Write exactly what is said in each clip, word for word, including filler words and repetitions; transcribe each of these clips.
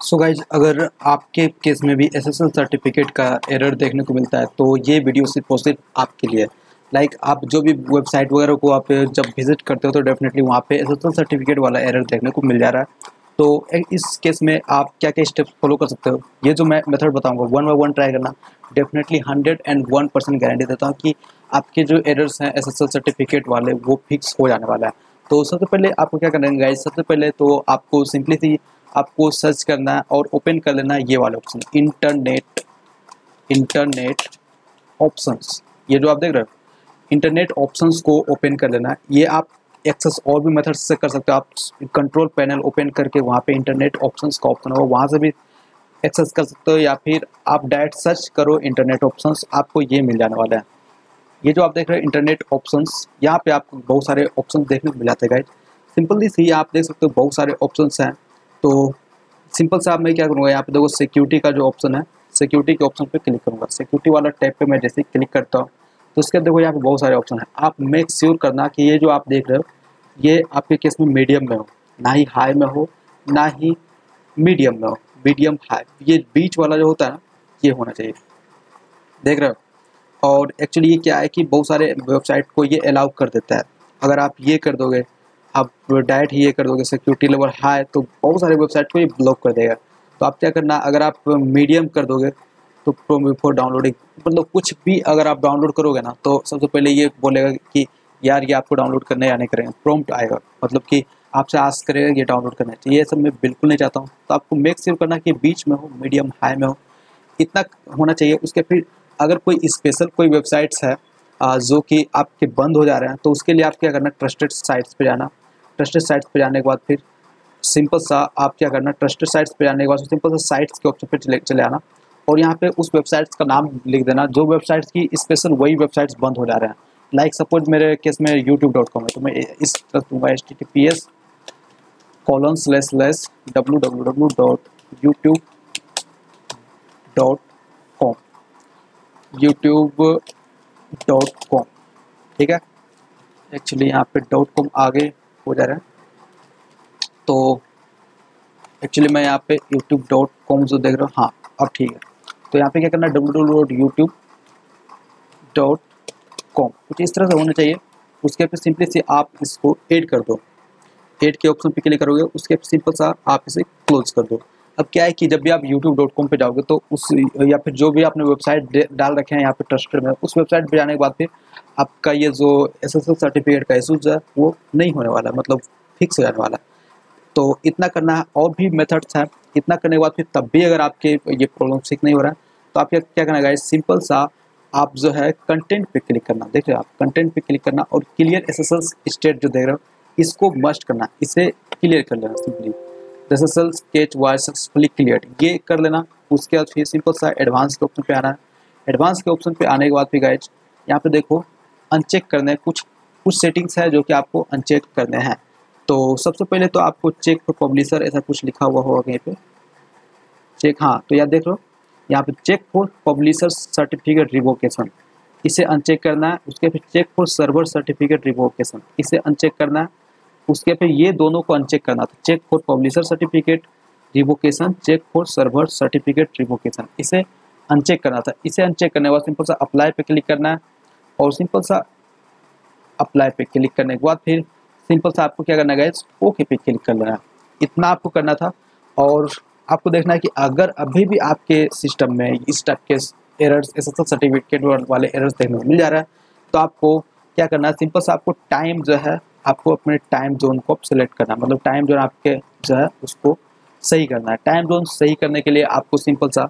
So guys, अगर आपके case में भी एस एस एल सर्टिफिकेट का एरर देखने को मिलता है तो ये वीडियो सिर्फ और सिर्फ आपके लिए। लाइक like, आप जो भी वेबसाइट वगैरह को आप जब विजिट करते हो तो डेफिनेटली वहाँ पे एस एस एल सर्टिफिकेट वाला एरर देखने को मिल जा रहा है। तो इस केस में आप क्या क्या स्टेप्स फॉलो कर सकते हो, ये जो मैं मेथड बताऊंगा वन बाय वन ट्राई करना। Definitely hundred and one percent guarantee देता हूँ कि आपके जो एरर्स हैं एस एस एल सर्टिफिकेट वाले वो फिक्स हो जाने वाला है। तो सबसे पहले आपको क्या करना है गाइज, सबसे पहले तो आपको सिंपली सी आपको सर्च करना है और ओपन कर लेना है ये वाले ऑप्शन, इंटरनेट इंटरनेट ऑप्शंस। ये जो आप देख रहे हो इंटरनेट ऑप्शंस को ओपन कर लेना है। ये आप एक्सेस और भी मेथड से कर सकते हो। आप कंट्रोल पैनल ओपन करके वहाँ पे इंटरनेट ऑप्शंस का ऑप्शन होगा, वहाँ से भी एक्सेस कर सकते हो, या फिर आप डायरेक्ट सर्च करो इंटरनेट ऑप्शंस, आपको ये मिल जाने वाला है। ये जो आप देख रहे हो इंटरनेट ऑप्शंस, यहाँ पे आपको बहुत सारे ऑप्शन देखने को मिल जाते हैं गाइज। सिंपली सी आप देख सकते हो बहुत सारे ऑप्शंस हैं। तो सिंपल सा मैं क्या करूँगा, यहाँ पे देखो सिक्योरिटी का जो ऑप्शन है, सिक्योरिटी के ऑप्शन पे क्लिक करूँगा। सिक्योरिटी वाला टैब पे मैं जैसे क्लिक करता हूँ तो उसके देखो यहाँ पे बहुत सारे ऑप्शन है। आप मेक श्योर करना कि ये जो आप देख रहे हो ये आपके केस में मीडियम में हो, ना ही हाई में हो ना ही मीडियम में हो, मीडियम हाई, ये बीच वाला जो होता है ना ये होना चाहिए। देख रहे हो। और एक्चुअली ये क्या है कि बहुत सारे वेबसाइट को ये अलाउ कर देता है। अगर आप ये कर दोगे, आप डायरेक्ट ही ये कर दोगे सिक्योरिटी लेवल हाई, तो बहुत सारे वेबसाइट को ये ब्लॉक कर देगा। तो आप क्या करना, अगर आप मीडियम कर दोगे तो क्रोम बिफोर डाउनलोडिंग, मतलब कुछ भी अगर आप डाउनलोड करोगे ना तो सबसे पहले ये बोलेगा कि यार ये आपको डाउनलोड करने या नहीं करेंगे, प्रॉम्प्ट आएगा, मतलब कि आपसे आस्क करेगा ये डाउनलोड करना चाहिए। ये सब मैं बिल्कुल नहीं चाहता हूँ। तो आपको मेक श्योर करना कि बीच में हो, मीडियम हाई में हो, इतना होना चाहिए। उसके फिर अगर कोई स्पेशल कोई वेबसाइट्स है जो कि आपके बंद हो जा रहे हैं तो उसके लिए आप क्या करना, ट्रस्टेड साइट्स पे जाना। ट्रस्टेड साइट्स पे जाने के बाद फिर सिंपल सा आप क्या करना, ट्रस्टेड साइट्स पे जाने के बाद सिंपल सा साइट्स के ऑप्शन पे चले चले आना और यहाँ पे उस वेबसाइट्स का नाम लिख देना जो वेबसाइट्स की स्पेशल वही वेबसाइट्स बंद हो जा रहे हैं। लाइक सपोज मेरे केस में यूट्यूब डॉट कॉम है तो मैं इस तरह दूंगा H T T P S colon slash slash W W W dot YouTube dot com YouTube dot com. ठीक है, एक्चुअली यहाँ पे डॉट कॉम आगे हो जा रहा है तो एक्चुअली मैं यहाँ पे यूट्यूब डॉट कॉम जो देख रहा हूँ, हाँ अब ठीक है। तो यहाँ पे क्या करना है, W W W dot YouTube dot com, कुछ इस तरह से होना चाहिए। उसके पे सिंपली से आप इसको ऐड कर दो, ऐड के ऑप्शन पे क्लिक करोगे, उसके सिंपल सा आप इसे क्लोज कर दो। अब क्या है कि जब भी आप यूट्यूब डॉट कॉम पे जाओगे तो उस या फिर जो भी आपने वेबसाइट डाल रखे हैं यहाँ पे ट्रस्टेड में, उस वेबसाइट पे जाने के बाद फिर आपका ये जो एस एस एल सर्टिफिकेट का इशूज है वो नहीं होने वाला है, मतलब फिक्स हो जाने वाला है। तो इतना करना है। और भी मेथड्स हैं। इतना करने के बाद फिर तब भी अगर आपके ये प्रॉब्लम ठीक नहीं हो रहा है तो आप क्या करना है, सिंपल सा आप जो है कंटेंट पे क्लिक करना। देख रहे हो आप कंटेंट पे क्लिक करना और clear S S L state जो देख रहे हो इसको मस्ट करना, इसे क्लियर कर लेना। Simply S S L sketch was successfully clear, ये कर लेना। उसके बाद फिर सिंपल सा एडवांस के ऑप्शन पे आना है। एडवांस के ऑप्शन पे आने के बाद फिर गाइज यहाँ पे देखो अनचेक करना है, कुछ कुछ सेटिंग्स है जो कि आपको अनचेक करने हैं। तो सबसे पहले तो आपको चेक फॉर पब्लिशर ऐसा कुछ लिखा हुआ होगा कहीं पे, चेक, हाँ तो यार देख लो यहाँ पे check for publisher certificate revocation, इसे अनचेक करना है। उसके फिर check for server certificate revocation, इसे अनचेक करना है। उसके फिर ये दोनों को अनचेक करना था, check for publisher certificate revocation, check for server certificate revocation, इसे अनचेक करना था। इसे अनचेक करने के बाद सिंपल सा अप्लाई पे क्लिक करना है और सिंपल सा अप्लाई पे क्लिक करने के बाद फिर सिंपल सा आपको क्या करना है गाइस, ओके पे क्लिक कर लेना है। इतना आपको करना था। और आपको देखना है कि अगर अभी भी आपके सिस्टम में इस टाइप के errors S S L certificate वाले एरर्स देखने को मिल जा रहा है तो आपको क्या करना है, सिंपल सा आपको टाइम जो है आपको अपने टाइम जोन को सिलेक्ट करना है, मतलब टाइम जोन आपके जो है उसको सही करना है। टाइम जोन सही करने के लिए आपको सिंपल सा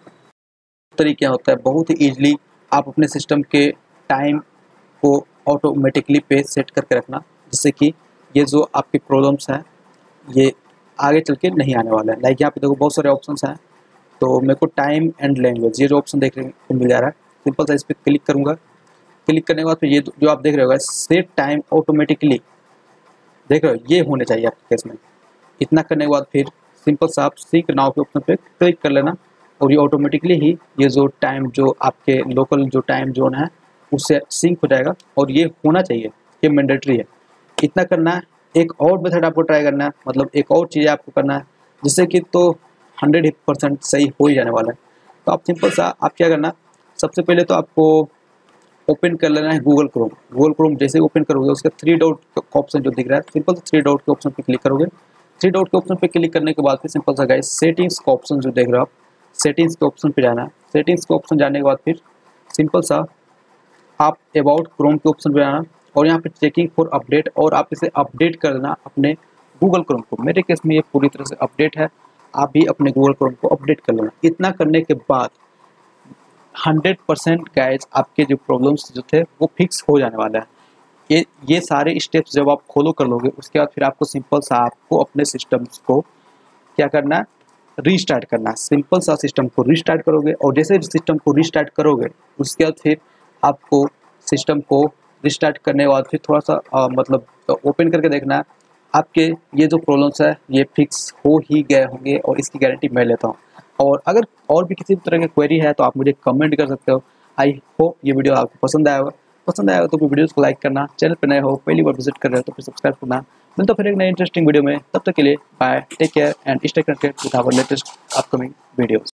तरीका होता है, बहुत ही ईजिली आप अपने सिस्टम के टाइम को ऑटोमेटिकली पे सेट करके रखना, जिससे कि ये जो आपकी प्रॉब्लम्स हैं ये आगे चल के नहीं आने वाला है। लाइक यहाँ पे देखो बहुत सारे ऑप्शंस हैं। तो मेरे को टाइम एंड लैंग्वेज ये जो ऑप्शन देखने को मिल जा रहा है, सिंपल सा इस पर क्लिक करूँगा। क्लिक करने के बाद फिर ये जो आप देख रहे हो सेट टाइम ऑटोमेटिकली, देख रहे हो ये होने चाहिए आपके केस में। इतना करने के बाद फिर सिंपल सा आप सिंक नाउ के ऑप्शन पे क्लिक कर लेना और ये ऑटोमेटिकली ही ये जो टाइम जो आपके लोकल जो टाइम जोन है उससे सिंक हो जाएगा और ये होना चाहिए, ये मैंडेटरी है। इतना करना है। एक और मेथड आपको ट्राई करना है, मतलब एक और चीज़ आपको करना है जिससे कि तो हंड्रेड परसेंट सही हो ही जाने वाला है। तो आप सिंपल सा आप क्या करना, सबसे पहले तो आपको ओपन कर लेना है गूगल क्रोम। गूगल क्रोम जैसे ओपन करोगे उसका थ्री डॉट का ऑप्शन जो दिख रहा है, सिंपल थ्री डॉट के ऑप्शन पे क्लिक करोगे। थ्री डॉट के ऑप्शन पे क्लिक करने के बाद फिर सिंपल सा गाइस सेटिंग्स का ऑप्शन जो देख रहे हो आप, सेटिंग्स के ऑप्शन पे जाना है। सेटिंग्स के ऑप्शन जाने के बाद फिर सिंपल सा आप अबाउट क्रोम के ऑप्शन पे जाना और यहाँ पे चेकिंग फॉर अपडेट, और आप इसे अपडेट कर देना अपने गूगल क्रोम को। मेरे केस में ये पूरी तरह से अपडेट है, आप भी अपने गूगल क्रोम को अपडेट कर लेना। इतना करने के बाद हंड्रेड परसेंट गाइस आपके जो प्रॉब्लम्स जो थे वो फिक्स हो जाने वाला है। ये ये सारे स्टेप्स जब आप फॉलो कर लोगे उसके बाद फिर आपको सिंपल सा आपको अपने सिस्टम्स को क्या करना है, रीस्टार्ट करना है। सिंपल सा सिस्टम को रीस्टार्ट करोगे और जैसे सिस्टम को रीस्टार्ट करोगे उसके बाद फिर आपको सिस्टम को रीस्टार्ट करने के बाद फिर थोड़ा सा आ, मतलब ओपन करके देखना है आपके ये जो प्रॉब्लम्स है ये फिक्स हो ही गए होंगे, और इसकी गारंटी मैं लेता हूँ। और अगर और भी किसी तरह की क्वेरी है तो आप मुझे कमेंट कर सकते हो। आई होप ये वीडियो आपको पसंद आया होगा। पसंद आया हो तो वीडियोस को लाइक करना, चैनल पर नए हो पहली बार विजिट कर रहे हो तो फिर सब्सक्राइब करना। मिलता फिर एक नई इंटरेस्टिंग वीडियो में, तब तक के लिए bye, take care and stay connected with our latest upcoming videos.